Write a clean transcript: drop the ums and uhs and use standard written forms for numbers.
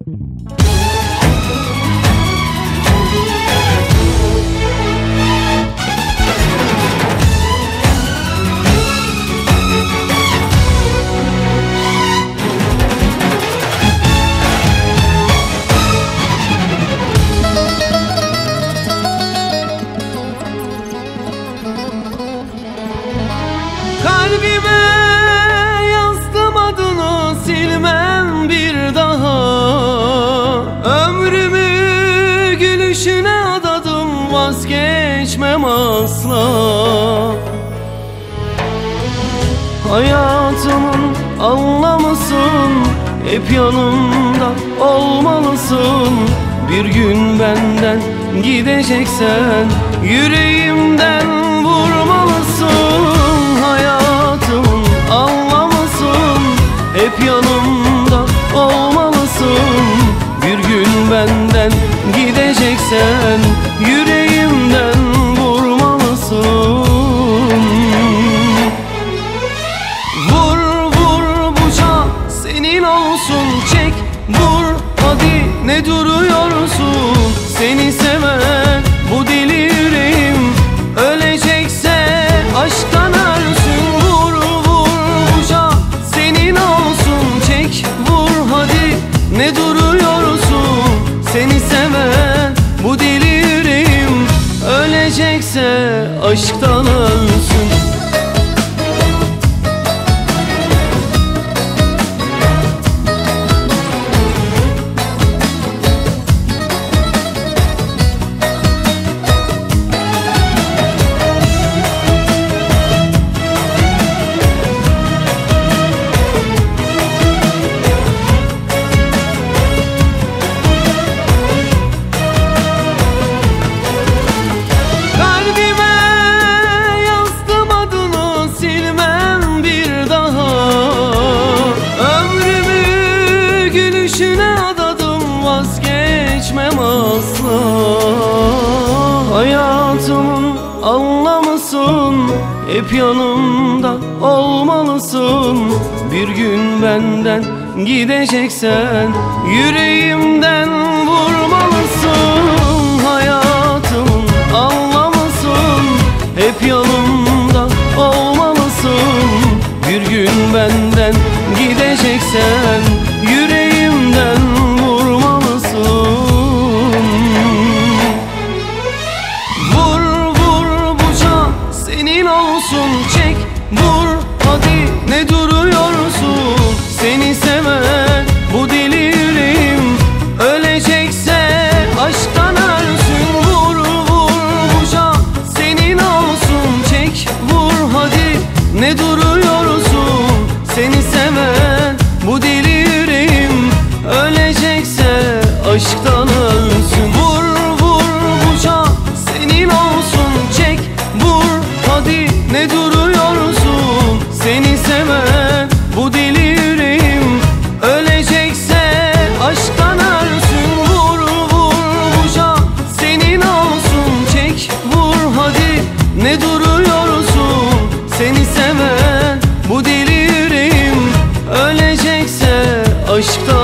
Kalbime yazdım adını, silmem bir daha. Ömrümü gülüşüne adadım, vazgeçmem asla. Hayatımın anlamısın, hep yanımda olmalısın. Bir gün benden gideceksen, yüreğimden vurmalısın. Hayatımın anlamısın, hep yanımda olmalısın. Bir gün benden gideceksen, yüreğimden vurmalısın. Vur vur buca senin olsun, çek vur hadi, ne duruyorsun? Seni seven bu deli yüreğim, ölecekse aşktan ölsün. Vur vur buca senin olsun, çek vur hadi, ne duruyorsun? Seni seven bu deli yüreğim, ölecekse aşktan ölsün. Vazgeçmem asla. Hayatımın anlamısın, hep yanımda olmalısın. Bir gün benden gideceksen, yüreğimden vurmalısın. Hayatımın anlamısın, hep yanımda olmalısın. Bir gün benden gideceksen, yüreğimden çek vur hadi, ne duruyorsun? Seni seven bu deli yüreğim, ölecekse aşktan ölsün. Vur vur buca senin olsun, çek vur hadi, ne duruyorsun? Seni seven bu deli yüreğim, ölecekse aşktan ölsün. Vur vur buca senin olsun, çek vur hadi, ne duruyorsun? Seni seven bu deli yüreğim, ölecekse aşktan ölsün. Vur vur buca senin olsun, çek vur hadi, ne duruyorsun? Seni seven bu deli yüreğim, ölecekse aşktan